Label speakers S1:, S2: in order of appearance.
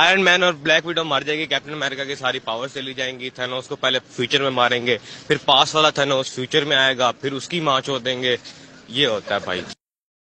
S1: Iron Man और Black Widow मर जाएगी, कैप्टन अमेरिका की सारी पावर चली जाएंगी, थैनोस को पहले फ्यूचर में मारेंगे, फिर पास वाला थैनोस फ्यूचर में आएगा, फिर उसकी माँ चोद देंगे। ये होता है भाई।